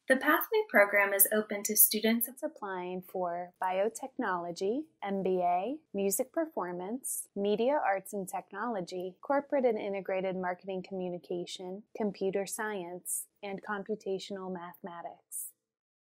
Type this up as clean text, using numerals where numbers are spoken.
The Pathway program is open to students applying for biotechnology, MBA, music performance, media arts and technology, corporate and integrated marketing communication, computer science, and computational mathematics.